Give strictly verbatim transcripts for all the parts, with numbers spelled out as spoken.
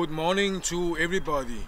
Good morning to everybody.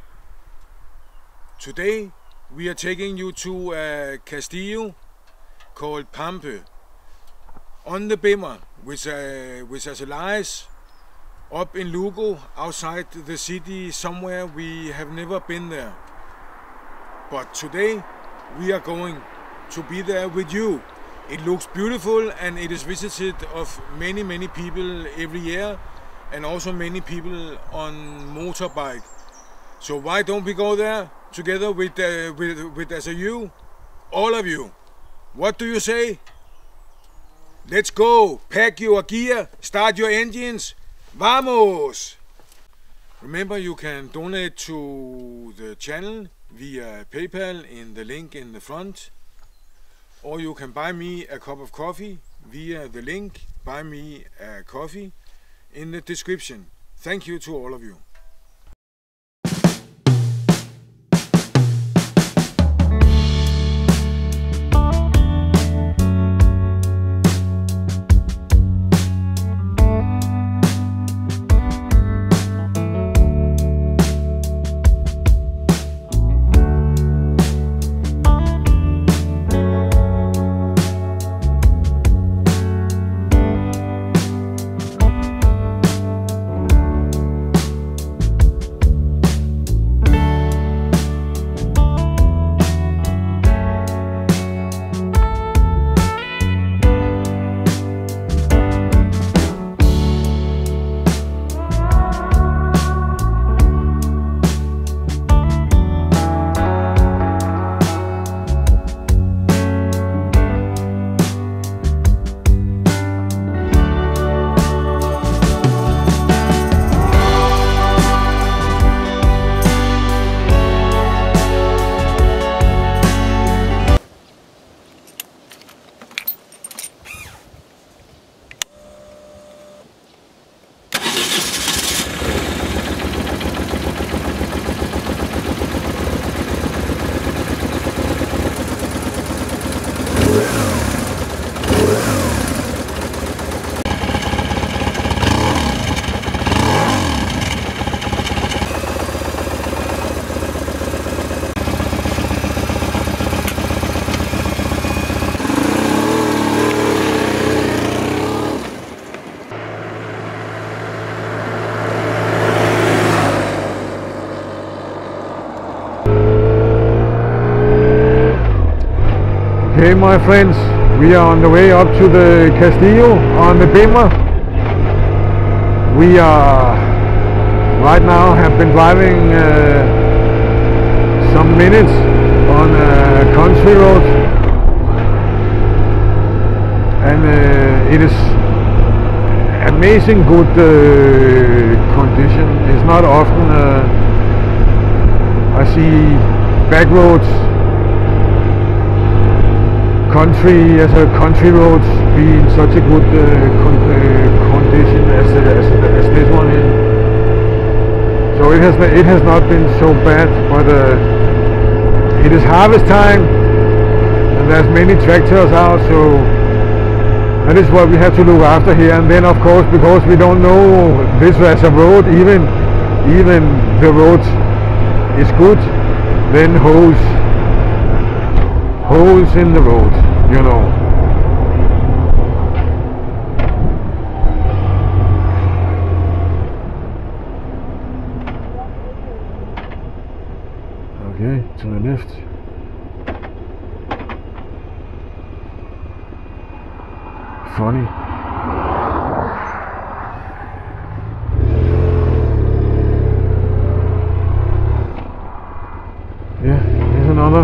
Today we are taking you to a Castillo called Pambre on the Pambre, which, uh, which has lies up in Lugo, outside the city somewhere. We have never been there, but today we are going to be there with you. It looks beautiful and it is visited of many many people every year, and also many people on motorbike. So why don't we go there together with uh, with with as a you, all of you? What do you say? Let's go. Pack your gear, start your engines. Vamos! Remember, you can donate to the channel via PayPal in the link in the front, or you can buy me a cup of coffee via the link buy me a coffee in the description. Thank you to all of you. Okay, my friends, we are on the way up to the Castillo on the Pambre. We are right now have been driving uh, some minutes on a country road, and uh, it is amazing good uh, condition. It's not often uh, I see back roads, country as a country roads be in such a good uh, con uh, condition as, uh, as, as this one is. So it has it has not been so bad, but uh, it is harvest time and there's many tractors out, so that is what we have to look after here. And then of course, because we don't know this as a road, even even the road is good, then holes holes in the road, you know. Okay, to the left. Funny. Yeah, here's another.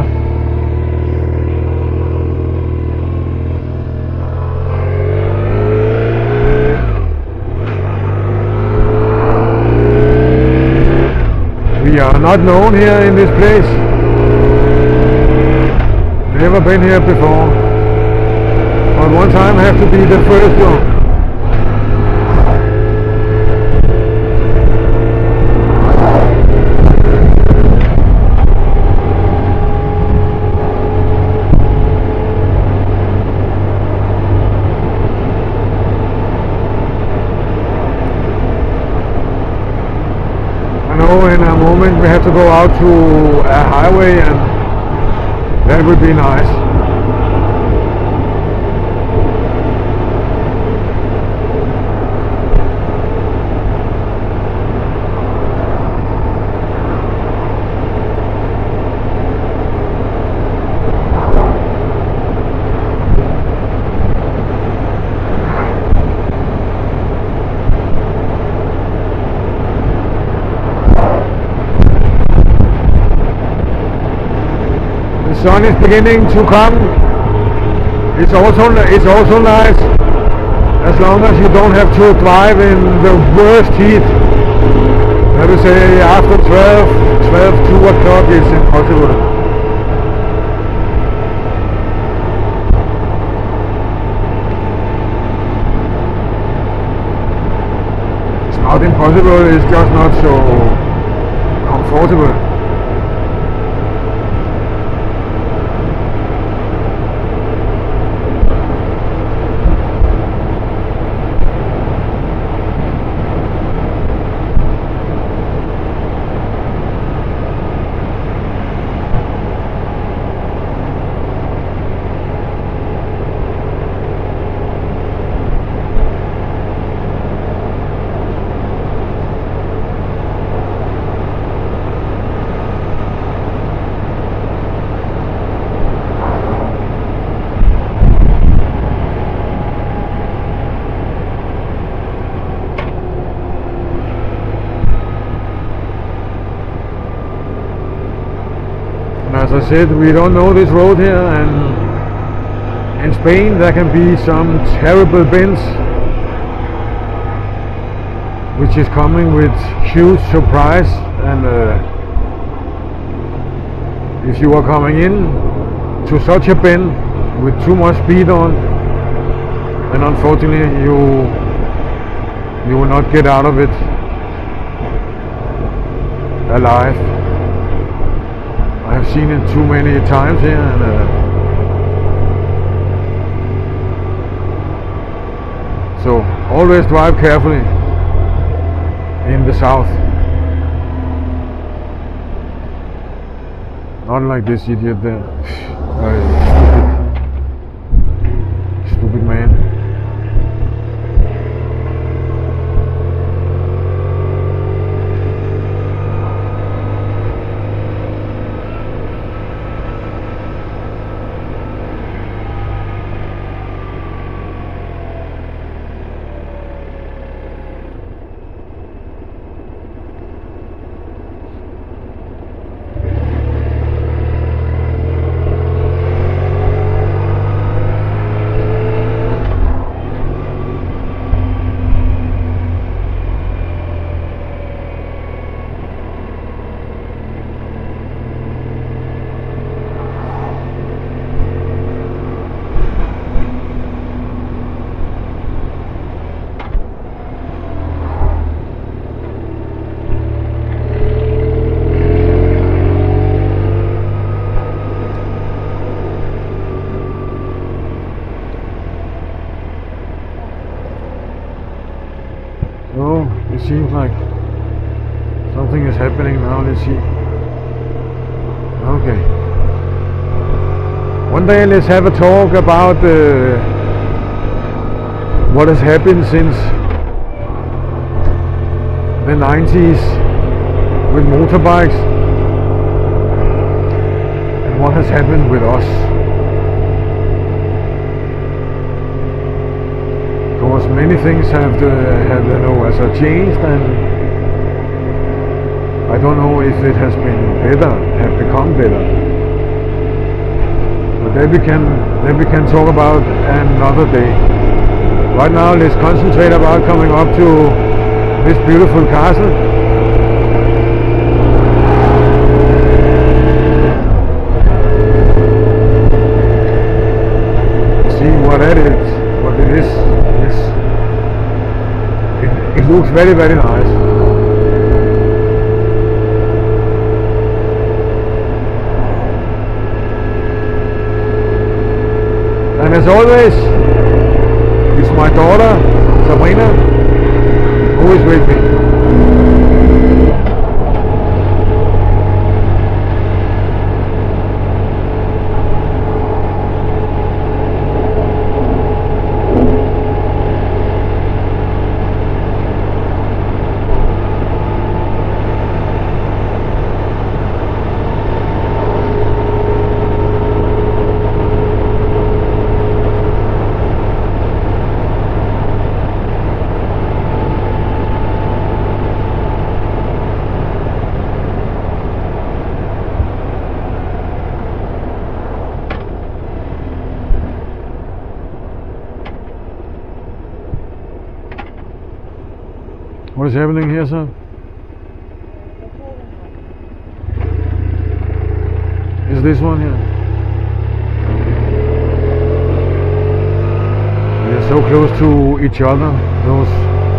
We are not known here in this place. Never been here before. But one time I have to be the first one. moment we have to go out to a highway, and that would be nice. The sun is beginning to come. It's also it's also nice as long as you don't have to drive in the worst heat. I would say after twelve, twelve, two o'clock is impossible. It's not impossible, it's just not so comfortable. As I said, we don't know this road here, and in Spain there can be some terrible bends which is coming with huge surprise, and uh, if you are coming in to such a bend with too much speed on, then unfortunately you you will not get out of it alive. I have seen it too many times here, and uh, so always drive carefully in the south. Not like this idiot there. Uh, stupid, stupid man. Oh, it seems like something is happening now. Let's see. Okay. One day let's have a talk about uh, what has happened since the nineties with motorbikes, and what has happened with us. Because many things have, uh, have you know, as a changed, and I don't know if it has been better, have become better. But that we can, that we can talk about another day. Right now, let's concentrate about coming up to this beautiful castle. See what it is, what it is. It looks very, very nice. And as always, it's my daughter, Sabrina, who is with me. What is happening here, sir? Is this one here? We are so close to each other. Those.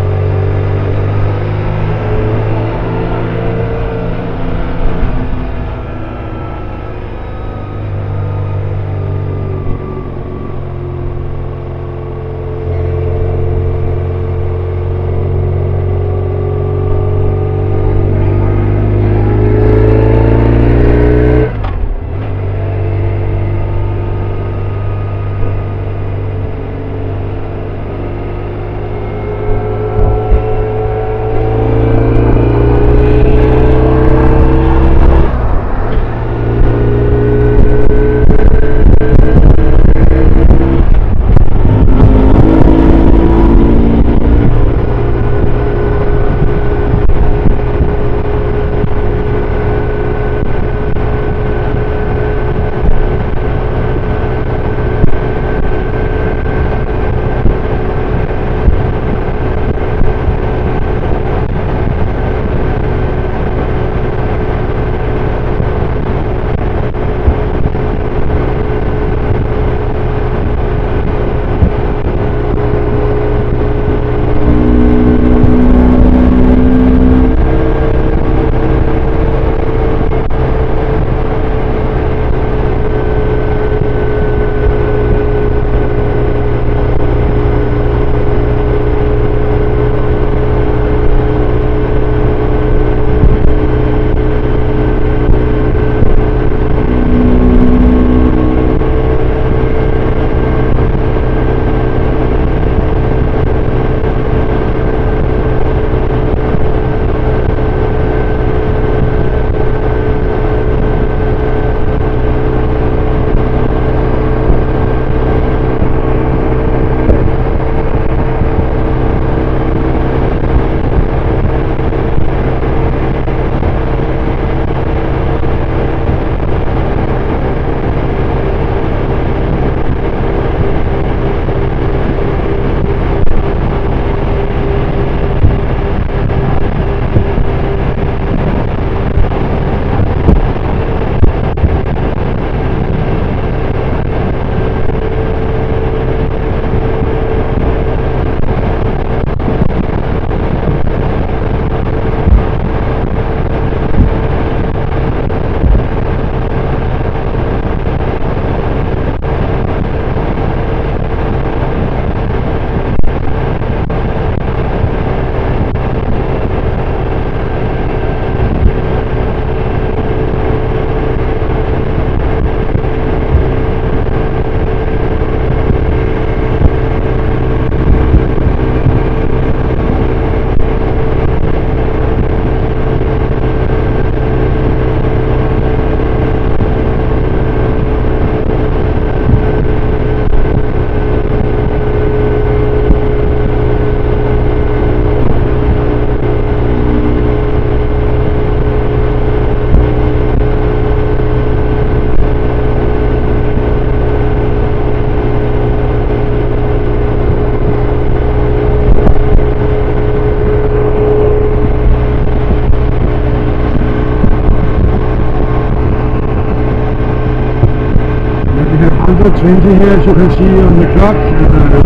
twenty here, as you can see on the clock. Uh,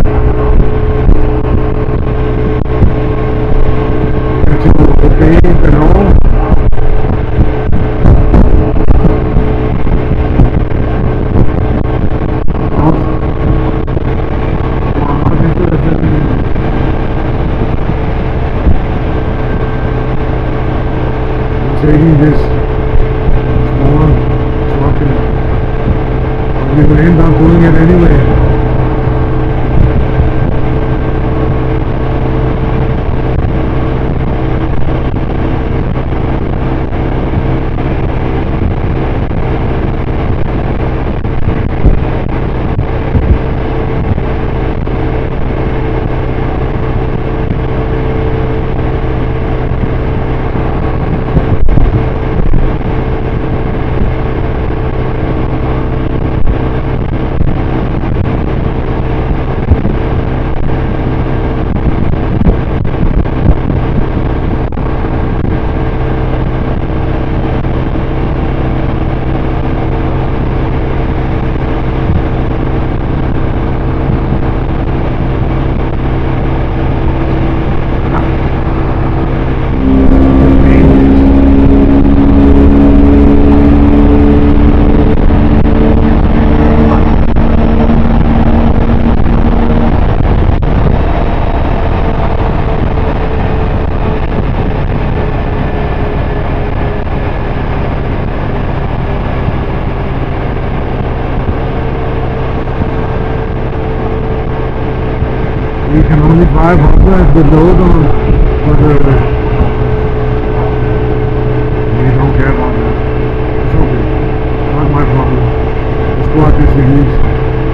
to obey the law. Taking this small truck and we will end up doing it anyway. We can only drive one hundred with load on, but uh, we don't care about that. It's okay. Not my problem. Let's go out this release.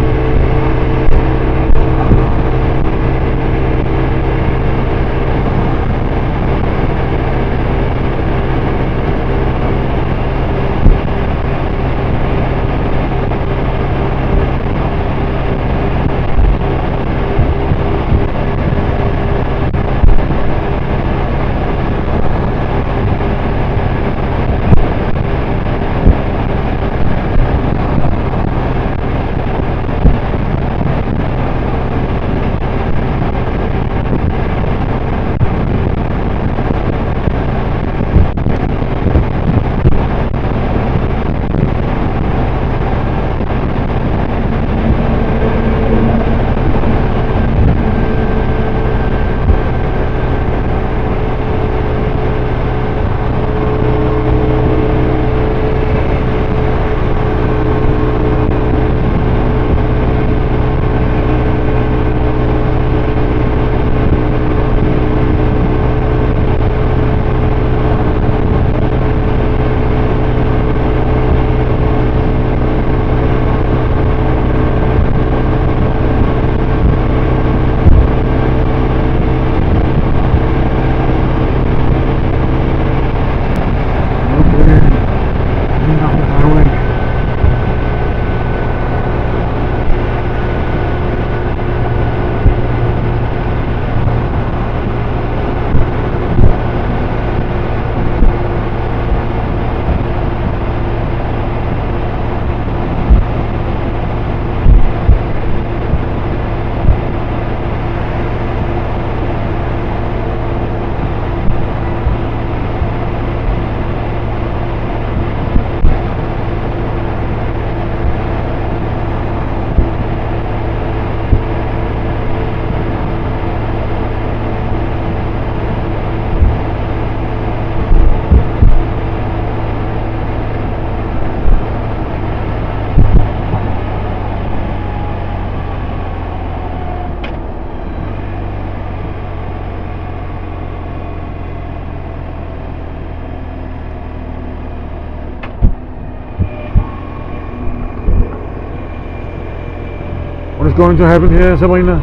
What is going to happen here, Sabrina?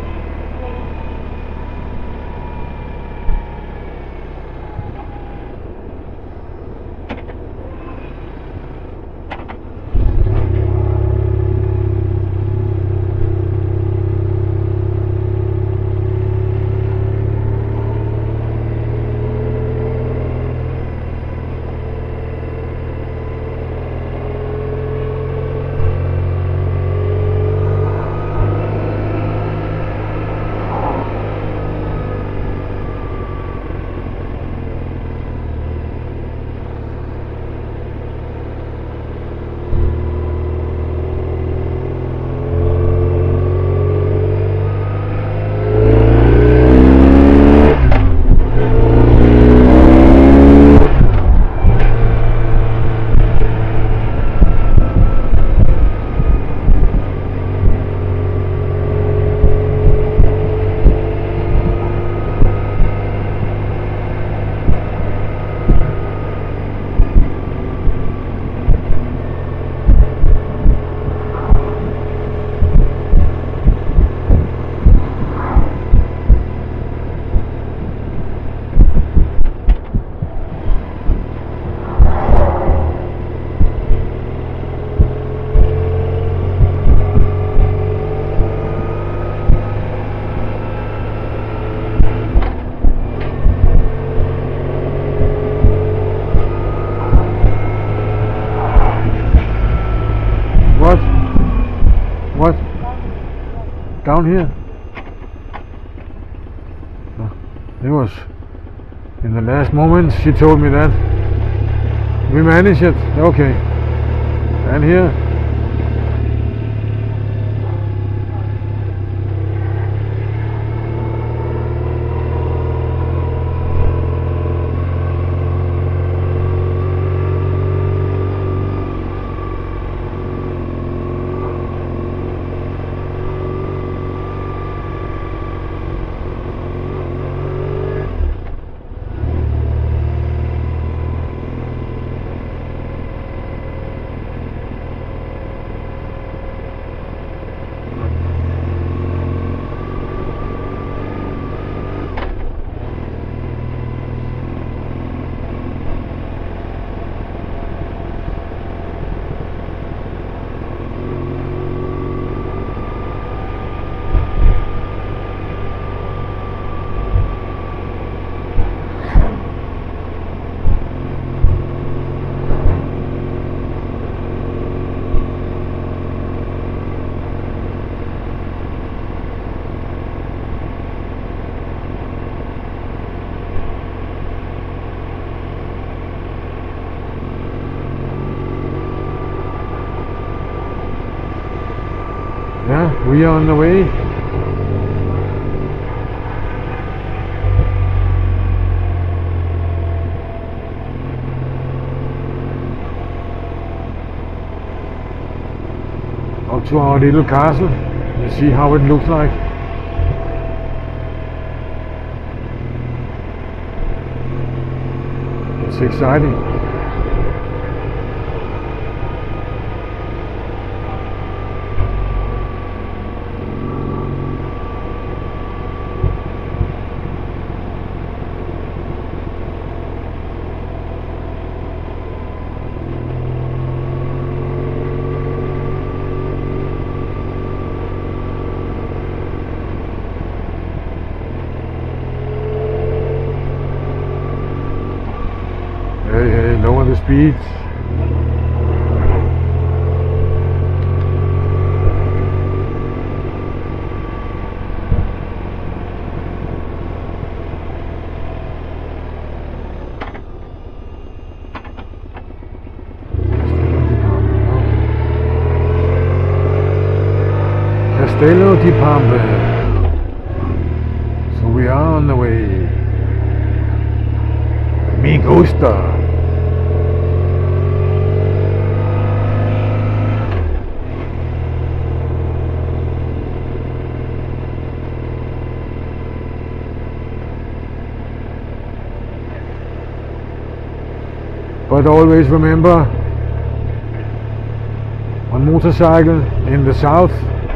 What? Down here? It was in the last moment she told me that. We managed it. Okay. And here? we are on the way. Up to our little castle. Let's see how it looks like. It's exciting. Hey, hey, lower the speeds. Castillo di Pambre. So we are on the way. Me gusta. But always remember, on motorcycle in the south,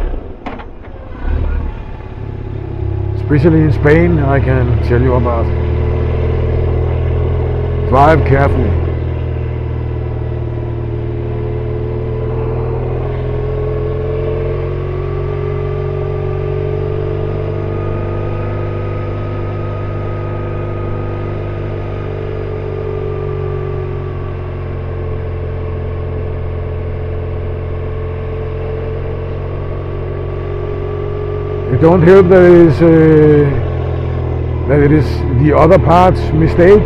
especially in Spain, I can tell you about, drive carefully. It don't help that it is, uh, that it is the other part's mistake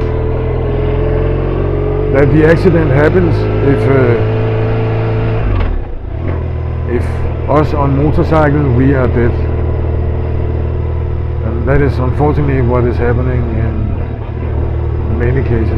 that the accident happens if uh, if us on motorcycle we are dead, and that is unfortunately what is happening in many cases.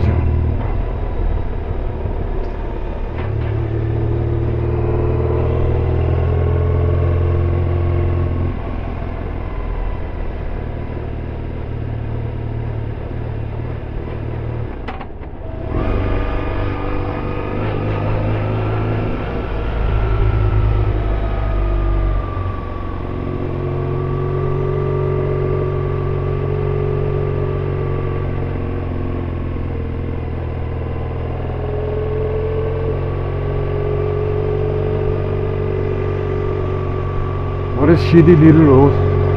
What a shitty little road.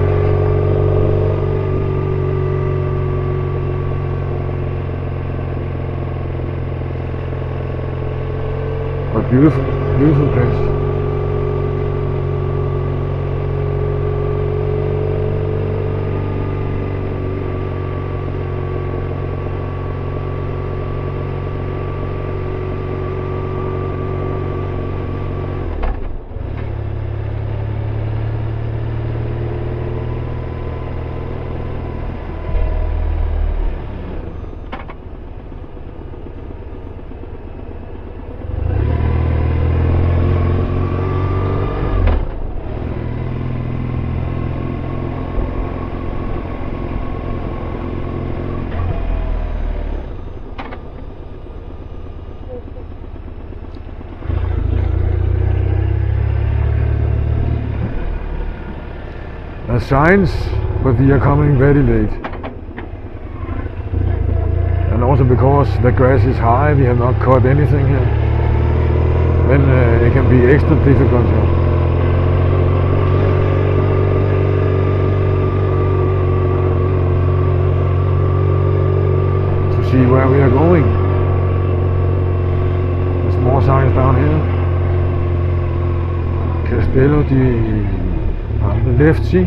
But beautiful, beautiful place. There's signs, but we are coming very late. And also because the grass is high, we have not cut anything here. Then uh, it can be extra difficult here. To see where we are going. There's more signs down here. Castillo di on the left, see?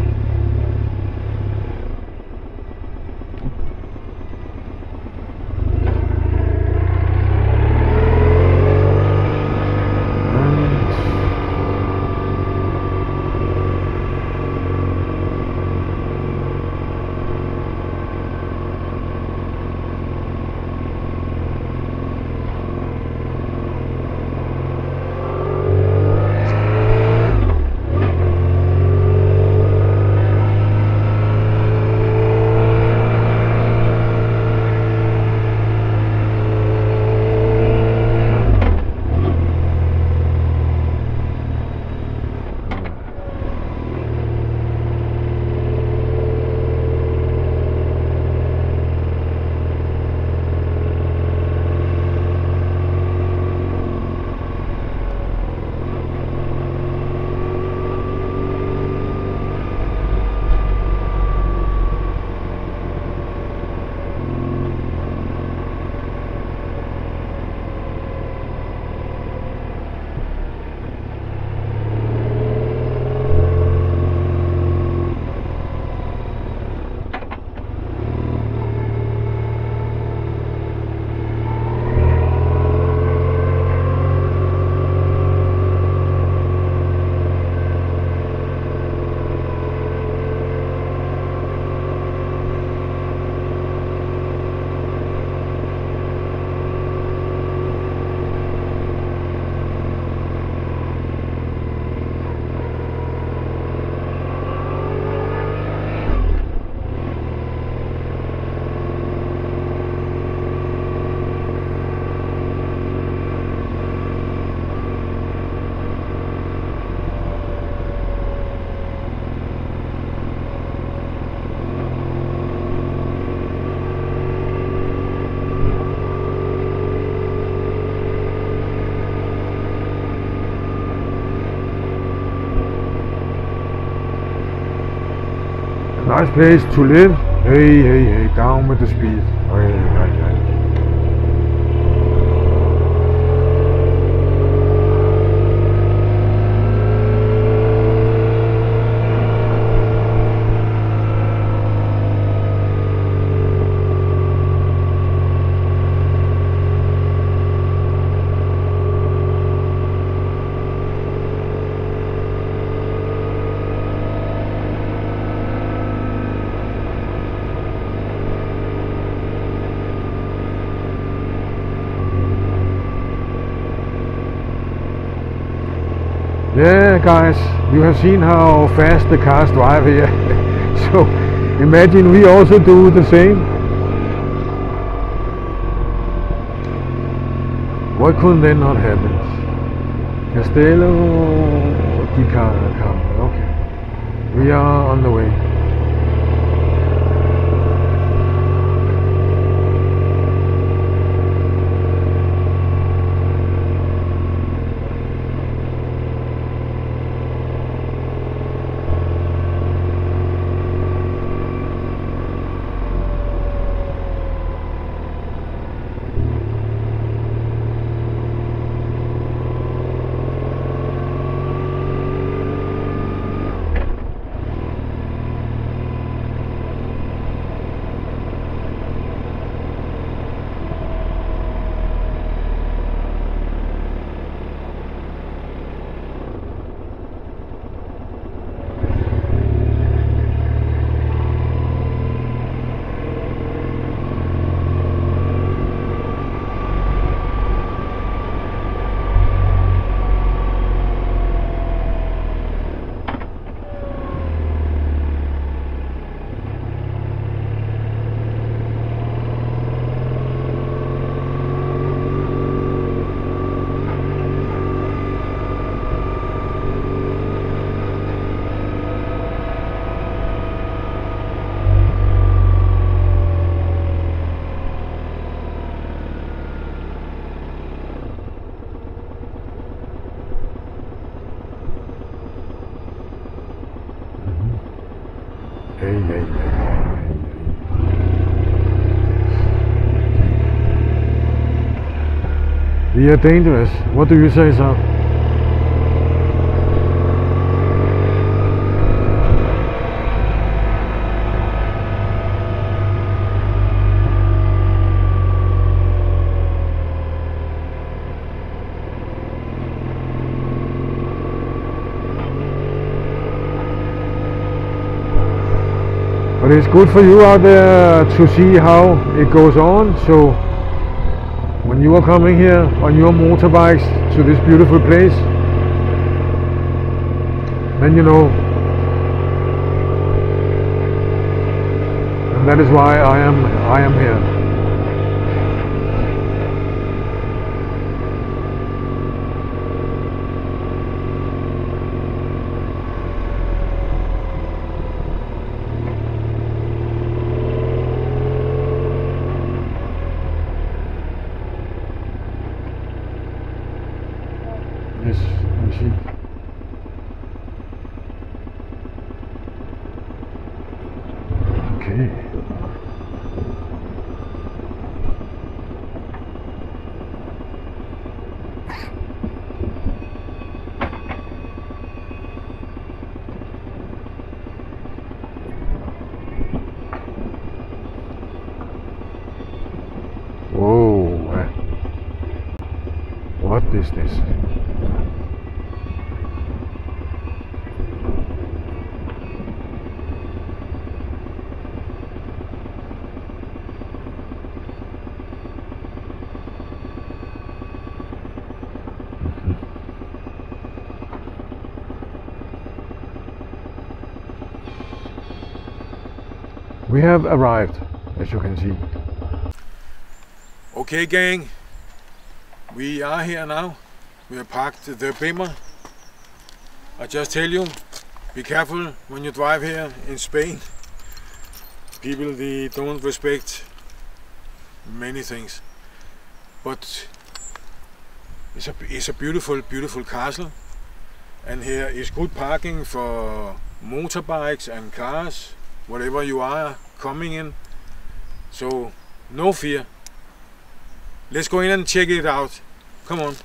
Nice place to live. Hey, hey, hey, down with the speed. Hey, hey, hey. Yeah, guys, you have seen how fast the cars drive here. So imagine we also do the same. What could then not happen? Castillo, di Pambre. Okay, we are on the way. Hey, hey, hey, hey, hey. We are dangerous. What do you say, sir? But it's good for you out there to see how it goes on. So when you are coming here on your motorbikes to this beautiful place, then you know. And that is why I am I am here. Yes, let me see. Okay. Whoa. What is this? We have arrived, as you can see. Okay, gang, we are here now. We have parked the Pambre. I just tell you, be careful when you drive here in Spain. People, they don't respect many things, but it's a, it's a beautiful, beautiful castle, and here is good parking for motorbikes and cars. whatever you are coming in. So no fear. Let's go in and check it out. Come on.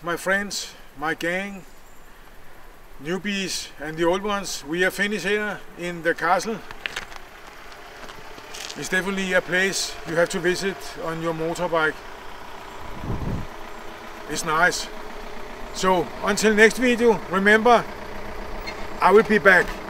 my friends, my gang, newbies and the old ones, we are finished here in the castle. It's definitely a place you have to visit on your motorbike. It's nice. So until next video, remember, I will be back.